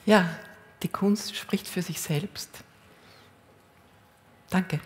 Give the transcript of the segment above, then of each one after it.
Ja, die Kunst spricht für sich selbst. Danke.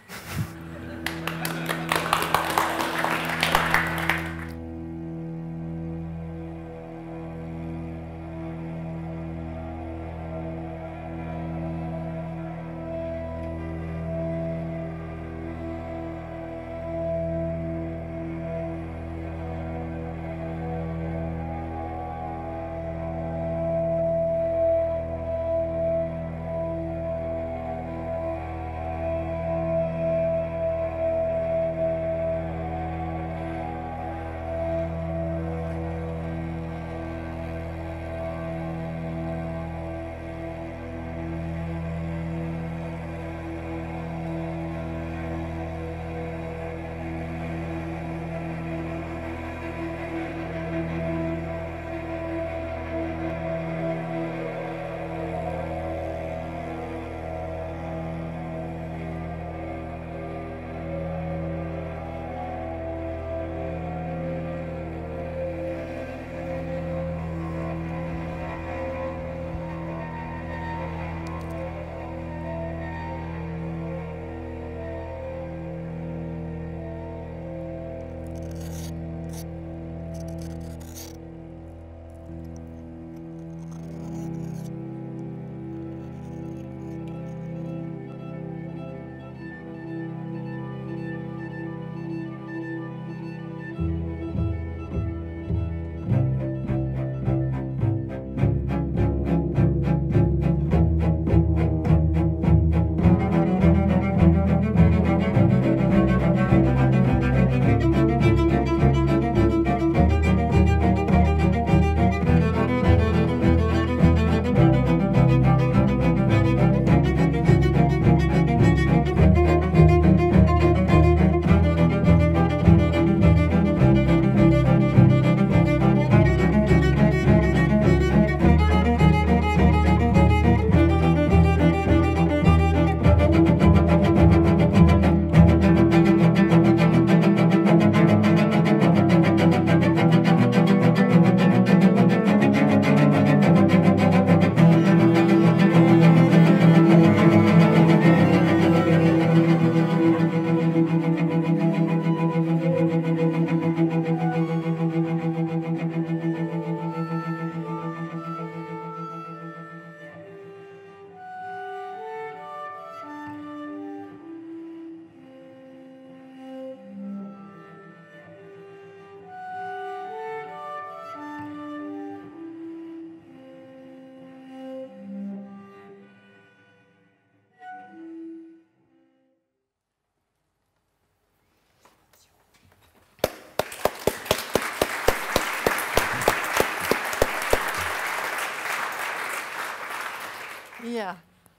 Ja.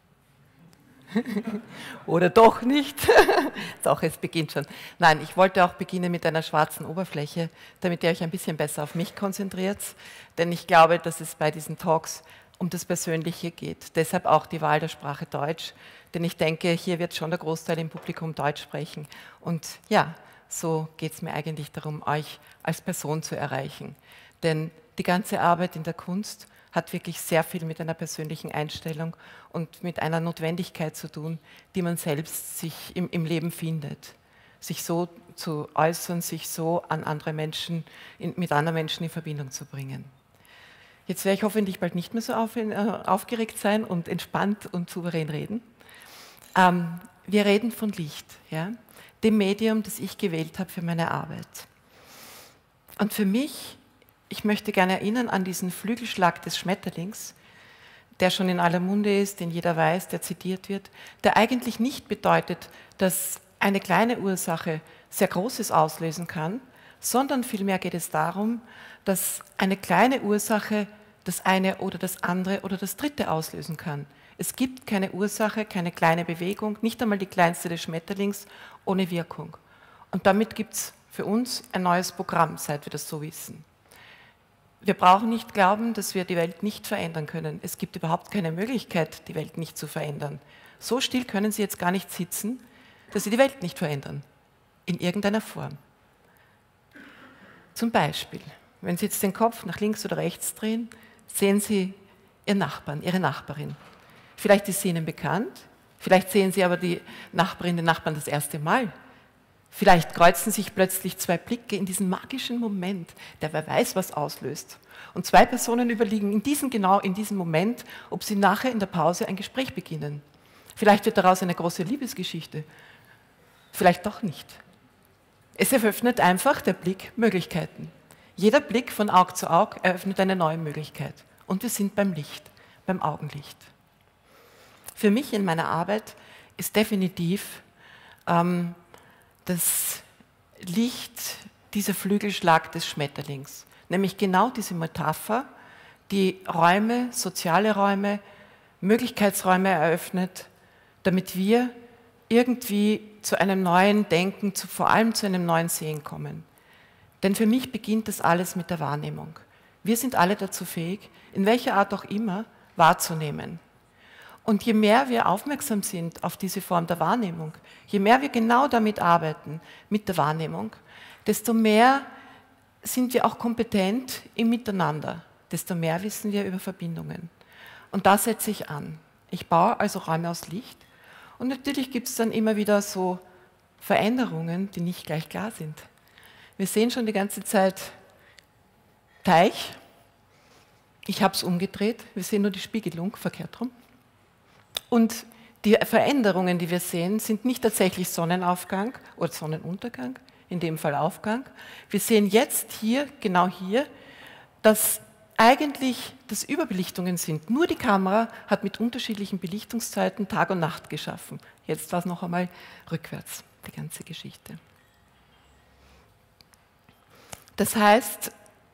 Oder doch nicht. Doch, es beginnt schon. Nein, ich wollte auch beginnen mit einer schwarzen Oberfläche, damit ihr euch ein bisschen besser auf mich konzentriert. Denn ich glaube, dass es bei diesen Talks um das Persönliche geht. Deshalb auch die Wahl der Sprache Deutsch. Denn ich denke, hier wird schon der Großteil im Publikum Deutsch sprechen. Und ja, so geht es mir eigentlich darum, euch als Person zu erreichen. Denn die ganze Arbeit in der Kunst hat wirklich sehr viel mit einer persönlichen Einstellung und mit einer Notwendigkeit zu tun, die man selbst sich im Leben findet. Sich so zu äußern, sich so an andere Menschen, mit anderen Menschen in Verbindung zu bringen. Jetzt werde ich hoffentlich bald nicht mehr so aufgeregt sein und entspannt und souverän reden. Wir reden von Licht, ja? Dem Medium, das ich gewählt habe für meine Arbeit. Und für mich, ich möchte gerne erinnern an diesen Flügelschlag des Schmetterlings, der schon in aller Munde ist, den jeder weiß, der zitiert wird, der eigentlich nicht bedeutet, dass eine kleine Ursache sehr Großes auslösen kann, sondern vielmehr geht es darum, dass eine kleine Ursache das eine oder das andere oder das dritte auslösen kann. Es gibt keine Ursache, keine kleine Bewegung, nicht einmal die kleinste des Schmetterlings, ohne Wirkung. Und damit gibt es für uns ein neues Programm, seit wir das so wissen. Wir brauchen nicht glauben, dass wir die Welt nicht verändern können. Es gibt überhaupt keine Möglichkeit, die Welt nicht zu verändern. So still können Sie jetzt gar nicht sitzen, dass Sie die Welt nicht verändern. In irgendeiner Form. Zum Beispiel, wenn Sie jetzt den Kopf nach links oder rechts drehen, sehen Sie Ihr Nachbarn, Ihre Nachbarin. Vielleicht ist sie Ihnen bekannt, vielleicht sehen Sie aber die Nachbarin, den Nachbarn das erste Mal. Vielleicht kreuzen sich plötzlich zwei Blicke in diesem magischen Moment, der wer weiß was auslöst. Und zwei Personen überlegen genau in diesem Moment, ob sie nachher in der Pause ein Gespräch beginnen. Vielleicht wird daraus eine große Liebesgeschichte, vielleicht doch nicht. Es eröffnet einfach der Blick Möglichkeiten. Jeder Blick von Aug zu Aug eröffnet eine neue Möglichkeit. Und wir sind beim Licht, beim Augenlicht. Für mich in meiner Arbeit ist definitiv das Licht dieser Flügelschlag des Schmetterlings. Nämlich genau diese Metapher, die Räume, soziale Räume, Möglichkeitsräume eröffnet, damit wir irgendwie zu einem neuen Denken, vor allem zu einem neuen Sehen kommen. Denn für mich beginnt das alles mit der Wahrnehmung. Wir sind alle dazu fähig, in welcher Art auch immer, wahrzunehmen. Und je mehr wir aufmerksam sind auf diese Form der Wahrnehmung, je mehr wir genau damit arbeiten, mit der Wahrnehmung, desto mehr sind wir auch kompetent im Miteinander, desto mehr wissen wir über Verbindungen. Und da setze ich an. Ich baue also Räume aus Licht und natürlich gibt es dann immer wieder so Veränderungen, die nicht gleich klar sind. Wir sehen schon die ganze Zeit Teich. Ich habe es umgedreht. Wir sehen nur die Spiegelung, verkehrt rum. Und die Veränderungen, die wir sehen, sind nicht tatsächlich Sonnenaufgang oder Sonnenuntergang, in dem Fall Aufgang. Wir sehen jetzt hier, genau hier, dass eigentlich das Überbelichtungen sind. Nur die Kamera hat mit unterschiedlichen Belichtungszeiten Tag und Nacht geschaffen. Jetzt war es noch einmal rückwärts, die ganze Geschichte. Das heißt,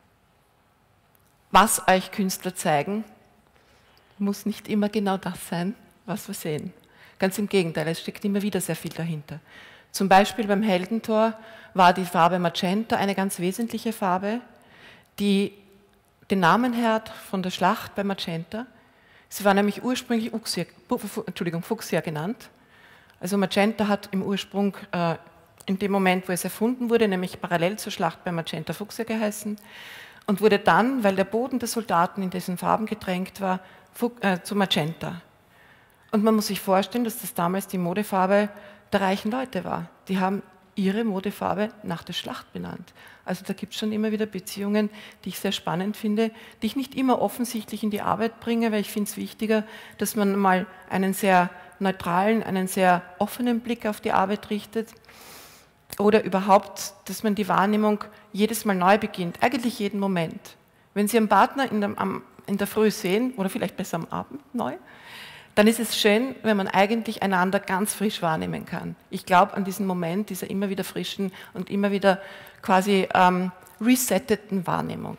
was euch Künstler zeigen, muss nicht immer genau das sein, was wir sehen. Ganz im Gegenteil, es steckt immer wieder sehr viel dahinter. Zum Beispiel beim Heldentor war die Farbe Magenta eine ganz wesentliche Farbe, die den Namen hat von der Schlacht bei Magenta. Sie war nämlich ursprünglich Fuchsia genannt. Also Magenta hat im Ursprung in dem Moment, wo es erfunden wurde, nämlich parallel zur Schlacht bei Magenta Fuchsia geheißen und wurde dann, weil der Boden der Soldaten in diesen Farben getränkt war, zu Magenta. Und man muss sich vorstellen, dass das damals die Modefarbe der reichen Leute war. Die haben ihre Modefarbe nach der Schlacht benannt. Also da gibt es schon immer wieder Beziehungen, die ich sehr spannend finde, die ich nicht immer offensichtlich in die Arbeit bringe, weil ich finde es wichtiger, dass man mal einen sehr neutralen, einen sehr offenen Blick auf die Arbeit richtet oder überhaupt, dass man die Wahrnehmung jedes Mal neu beginnt, eigentlich jeden Moment. Wenn Sie einen Partner in der Früh sehen oder vielleicht besser am Abend neu, dann ist es schön, wenn man eigentlich einander ganz frisch wahrnehmen kann. Ich glaube an diesen Moment dieser immer wieder frischen und immer wieder quasi resetteten Wahrnehmung.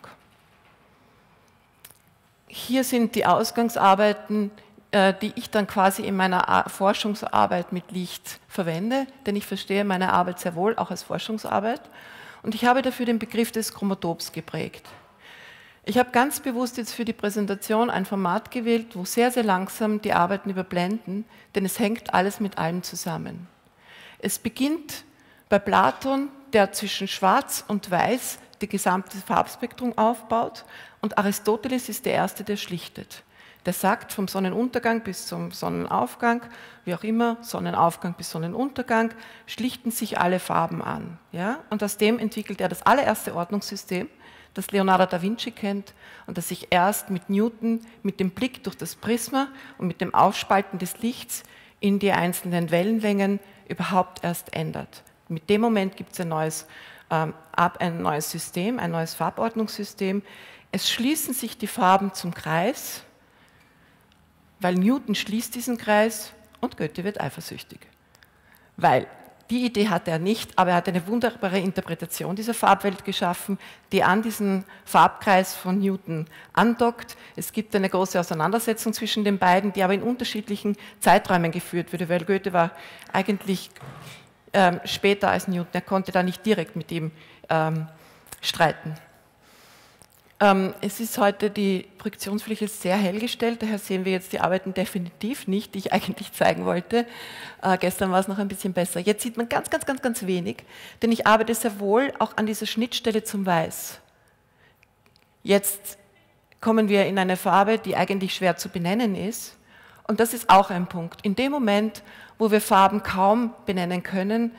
Hier sind die Ausgangsarbeiten, die ich dann quasi in meiner Forschungsarbeit mit Licht verwende, denn ich verstehe meine Arbeit sehr wohl auch als Forschungsarbeit und ich habe dafür den Begriff des Chromatops geprägt. Ich habe ganz bewusst jetzt für die Präsentation ein Format gewählt, wo sehr, sehr langsam die Arbeiten überblenden, denn es hängt alles mit allem zusammen. Es beginnt bei Platon, der zwischen Schwarz und Weiß die gesamte Farbspektrum aufbaut und Aristoteles ist der Erste, der schlichtet. Der sagt, vom Sonnenuntergang bis zum Sonnenaufgang, wie auch immer, Sonnenaufgang bis Sonnenuntergang, schlichten sich alle Farben an. Ja? Und aus dem entwickelt er das allererste Ordnungssystem, das Leonardo da Vinci kennt und das sich erst mit Newton, mit dem Blick durch das Prisma und mit dem Aufspalten des Lichts in die einzelnen Wellenlängen überhaupt erst ändert. Mit dem Moment gibt es ein neues System, ein neues Farbordnungssystem. Es schließen sich die Farben zum Kreis, weil Newton schließt diesen Kreis und Goethe wird eifersüchtig. Weil die Idee hatte er nicht, aber er hat eine wunderbare Interpretation dieser Farbwelt geschaffen, die an diesen Farbkreis von Newton andockt. Es gibt eine große Auseinandersetzung zwischen den beiden, die aber in unterschiedlichen Zeiträumen geführt wurde, weil Goethe war eigentlich später als Newton, er konnte da nicht direkt mit ihm streiten. Es ist heute die Projektionsfläche sehr hell gestellt, daher sehen wir jetzt die Arbeiten definitiv nicht, die ich eigentlich zeigen wollte. Gestern war es noch ein bisschen besser. Jetzt sieht man ganz, ganz, ganz, ganz wenig, denn ich arbeite sehr wohl auch an dieser Schnittstelle zum Weiß. Jetzt kommen wir in eine Farbe, die eigentlich schwer zu benennen ist. Und das ist auch ein Punkt. In dem Moment, wo wir Farben kaum benennen können,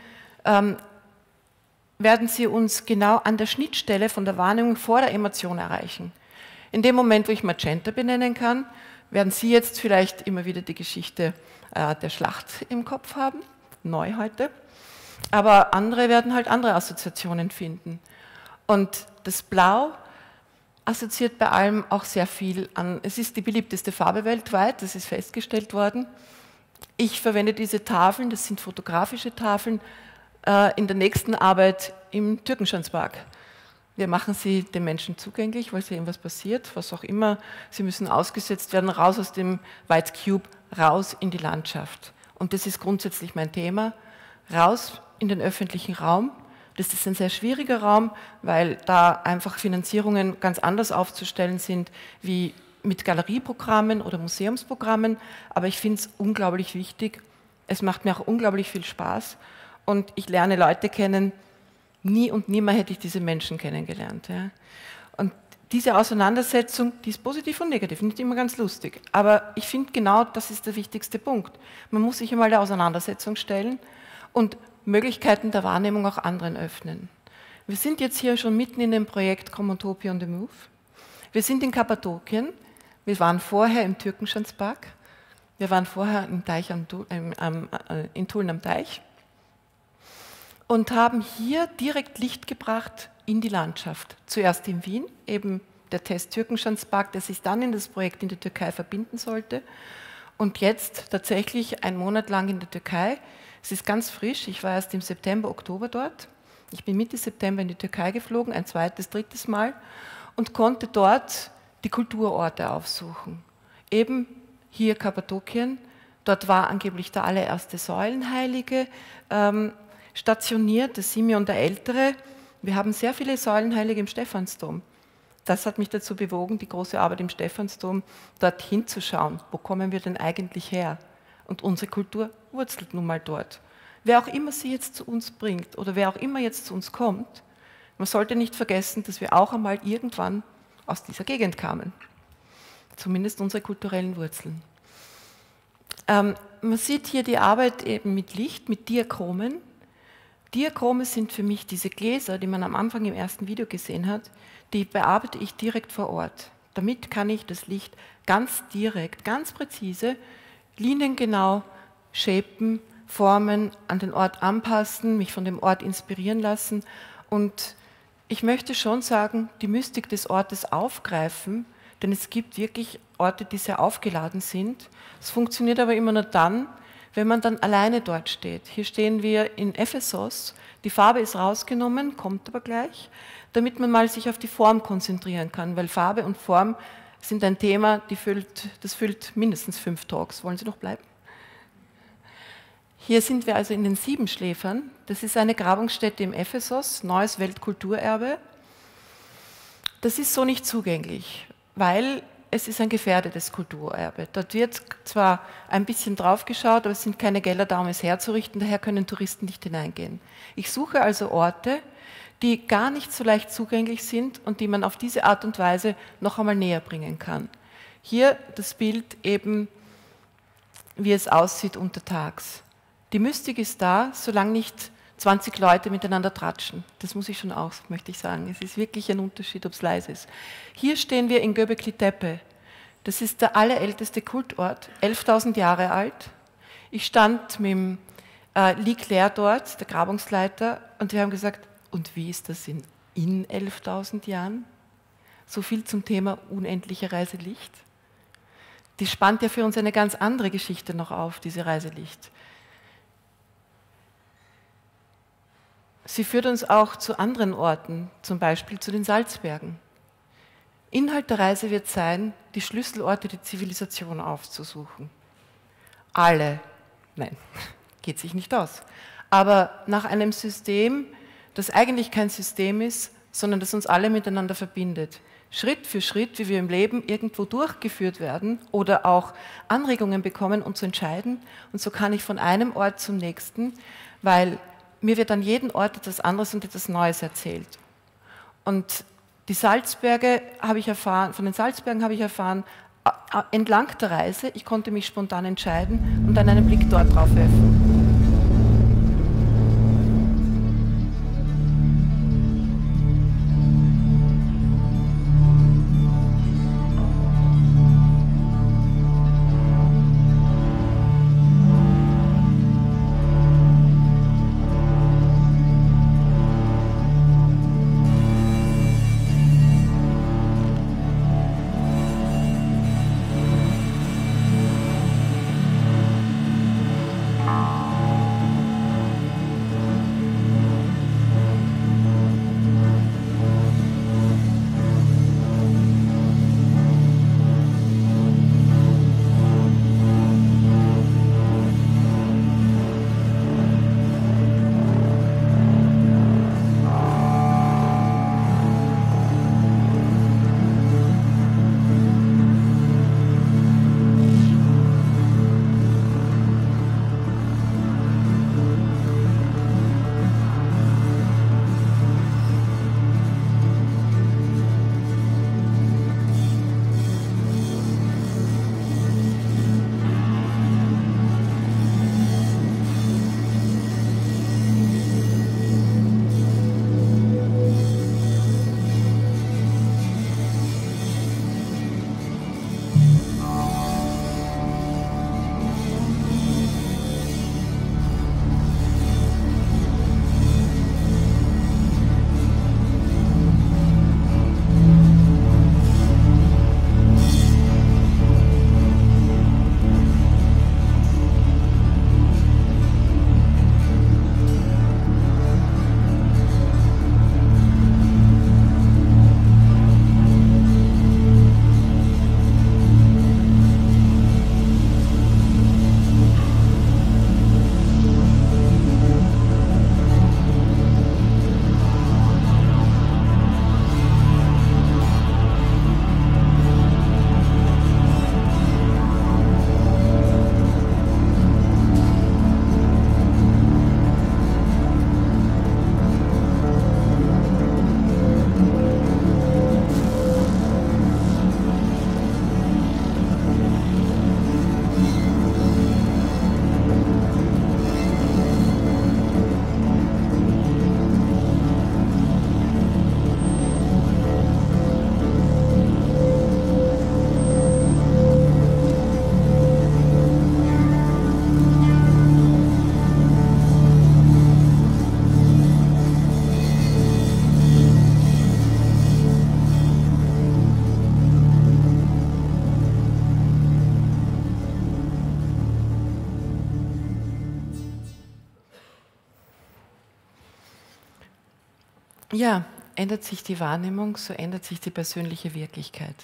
werden sie uns genau an der Schnittstelle von der Wahrnehmung vor der Emotion erreichen. In dem Moment, wo ich Magenta benennen kann, werden Sie jetzt vielleicht immer wieder die Geschichte der Schlacht im Kopf haben, neu heute, aber andere werden halt andere Assoziationen finden. Und das Blau assoziiert bei allem auch sehr viel an, es ist die beliebteste Farbe weltweit, das ist festgestellt worden. Ich verwende diese Tafeln, das sind fotografische Tafeln, in der nächsten Arbeit im Türkenschanzpark. Wir machen sie den Menschen zugänglich, weil sehen, was passiert, was auch immer. Sie müssen ausgesetzt werden, raus aus dem White Cube, raus in die Landschaft. Und das ist grundsätzlich mein Thema, raus in den öffentlichen Raum. Das ist ein sehr schwieriger Raum, weil da einfach Finanzierungen ganz anders aufzustellen sind wie mit Galerieprogrammen oder Museumsprogrammen. Aber ich finde es unglaublich wichtig. Es macht mir auch unglaublich viel Spaß. Und ich lerne Leute kennen, nie und nimmer hätte ich diese Menschen kennengelernt. Ja. Und diese Auseinandersetzung, die ist positiv und negativ, nicht immer ganz lustig. Aber ich finde genau, das ist der wichtigste Punkt. Man muss sich einmal der Auseinandersetzung stellen und Möglichkeiten der Wahrnehmung auch anderen öffnen. Wir sind jetzt hier schon mitten in dem Projekt Chromatopia on the Move. Wir sind in Kappadokien. Wir waren vorher im Türkenschanzpark. Wir waren vorher im Teich in Tulln am Teich. Und haben hier direkt Licht gebracht in die Landschaft. Zuerst in Wien, eben der Test Türkenschanzpark, der sich dann in das Projekt in der Türkei verbinden sollte. Und jetzt tatsächlich 1 Monat lang in der Türkei. Es ist ganz frisch, ich war erst im September, Oktober dort. Ich bin Mitte September in die Türkei geflogen, ein zweites, drittes Mal und konnte dort die Kulturorte aufsuchen. Eben hier Kappadokien, dort war angeblich der allererste Säulenheilige, stationiert, der Simeon der Ältere. Wir haben sehr viele Säulenheilige im Stephansdom. Das hat mich dazu bewogen, die große Arbeit im Stephansdom dort hinzuschauen. Wo kommen wir denn eigentlich her? Und unsere Kultur wurzelt nun mal dort. Wer auch immer sie jetzt zu uns bringt oder wer auch immer jetzt zu uns kommt, man sollte nicht vergessen, dass wir auch einmal irgendwann aus dieser Gegend kamen. Zumindest unsere kulturellen Wurzeln. Man sieht hier die Arbeit eben mit Licht, mit Diachromen. Diachrome sind für mich diese Gläser, die man am Anfang im ersten Video gesehen hat, die bearbeite ich direkt vor Ort. Damit kann ich das Licht ganz direkt, ganz präzise, liniengenau shapen, formen, an den Ort anpassen, mich von dem Ort inspirieren lassen. Und ich möchte schon sagen, die Mystik des Ortes aufgreifen, denn es gibt wirklich Orte, die sehr aufgeladen sind. Es funktioniert aber immer nur dann, wenn man dann alleine dort steht. Hier stehen wir in Ephesos, die Farbe ist rausgenommen, kommt aber gleich, damit man mal sich auf die Form konzentrieren kann, weil Farbe und Form sind ein Thema, das füllt mindestens 5 Talks. Wollen Sie noch bleiben? Hier sind wir also in den Siebenschläfern. Das ist eine Grabungsstätte im Ephesos, neues Weltkulturerbe. Das ist so nicht zugänglich, weil es ist ein gefährdetes Kulturerbe. Dort wird zwar ein bisschen drauf geschaut, aber es sind keine Gelder da, um es herzurichten, daher können Touristen nicht hineingehen. Ich suche also Orte, die gar nicht so leicht zugänglich sind und die man auf diese Art und Weise noch einmal näher bringen kann. Hier das Bild eben, wie es aussieht untertags. Die Mystik ist da, solange nicht 20 Leute miteinander tratschen. Das muss ich schon auch, möchte ich sagen. Es ist wirklich ein Unterschied, ob es leise ist. Hier stehen wir in Göbekli Tepe. Das ist der allerälteste Kultort, 11.000 Jahre alt. Ich stand mit dem Lee Claire dort, der Grabungsleiter, und wir haben gesagt, und wie ist das in 11.000 Jahren? So viel zum Thema unendliche Reise Licht. Die spannt ja für uns eine ganz andere Geschichte noch auf, diese Reise Licht. Sie führt uns auch zu anderen Orten, zum Beispiel zu den Salzbergen. Inhalt der Reise wird sein, die Schlüsselorte der Zivilisation aufzusuchen. Alle, nein, geht sich nicht aus, aber nach einem System, das eigentlich kein System ist, sondern das uns alle miteinander verbindet. Schritt für Schritt, wie wir im Leben irgendwo durchgeführt werden oder auch Anregungen bekommen, uns zu entscheiden. Und so kann ich von einem Ort zum nächsten, weil mir wird an jedem Ort etwas anderes und etwas Neues erzählt. Und Die Salzberge habe ich erfahren, von den Salzbergen habe ich erfahren, entlang der Reise, ich konnte mich spontan entscheiden und dann einen Blick dort drauf werfen. Ja, ändert sich die Wahrnehmung, so ändert sich die persönliche Wirklichkeit.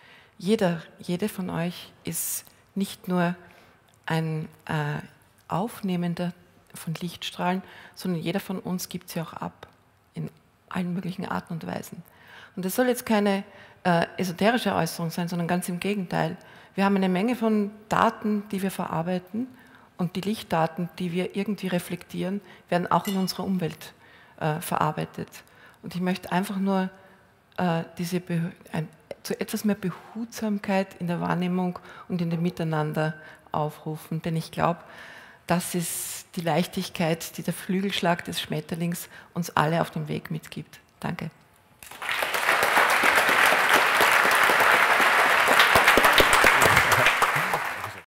Jede von euch ist nicht nur ein Aufnehmender von Lichtstrahlen, sondern jeder von uns gibt sie auch ab, in allen möglichen Arten und Weisen. Und das soll jetzt keine esoterische Äußerung sein, sondern ganz im Gegenteil. Wir haben eine Menge von Daten, die wir verarbeiten, und die Lichtdaten, die wir irgendwie reflektieren, werden auch in unserer Umwelt verarbeitet. Und ich möchte einfach nur zu etwas mehr Behutsamkeit in der Wahrnehmung und in dem Miteinander aufrufen. Denn ich glaube, das ist die Leichtigkeit, die der Flügelschlag des Schmetterlings uns alle auf dem Weg mitgibt. Danke.